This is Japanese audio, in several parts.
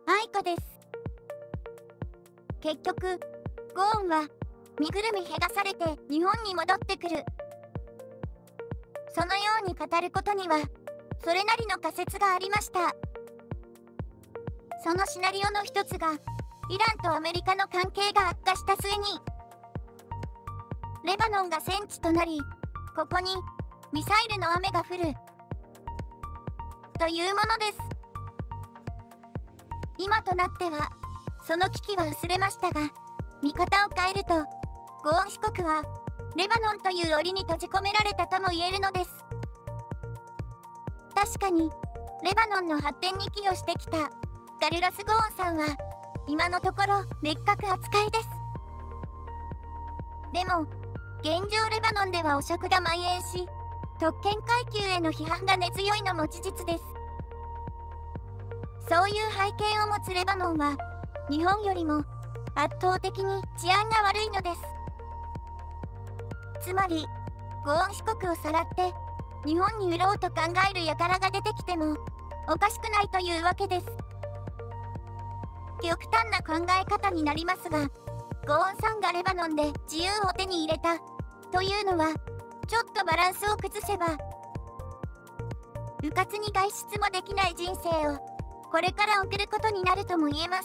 愛子です。結局、ゴーンは身ぐるみ剥がされて日本に戻ってくる。そのように語ることには、それなりの仮説がありました。そのシナリオの一つが、イランとアメリカの関係が悪化した末に、レバノンが戦地となり、ここにミサイルの雨が降るというものです。今となってはその危機は薄れましたが、見方を変えるとゴーン被告はレバノンという檻に閉じ込められたとも言えるのです。確かにレバノンの発展に寄与してきたカルロス・ゴーンさんは今のところ別格扱いです。でも現状レバノンでは汚職が蔓延し、特権階級への批判が根強いのも事実です。そういう背景を持つレバノンは日本よりも圧倒的に治安が悪いのです。つまりゴーン被告をさらって日本に売ろうと考える輩が出てきてもおかしくないというわけです。極端な考え方になりますが、ゴーンさんがレバノンで自由を手に入れたというのはちょっとバランスを崩せば迂闊に外出もできない人生をこれから送ることになるとも言えます。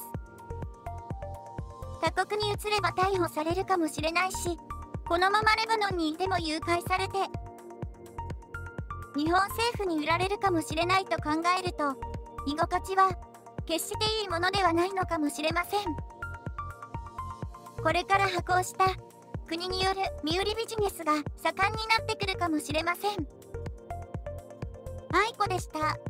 他国に移れば逮捕されるかもしれないし、このままレバノンにいても誘拐されて日本政府に売られるかもしれないと考えると、居心地は決していいものではないのかもしれません。これから発行した国による身売りビジネスが盛んになってくるかもしれません。愛子でした。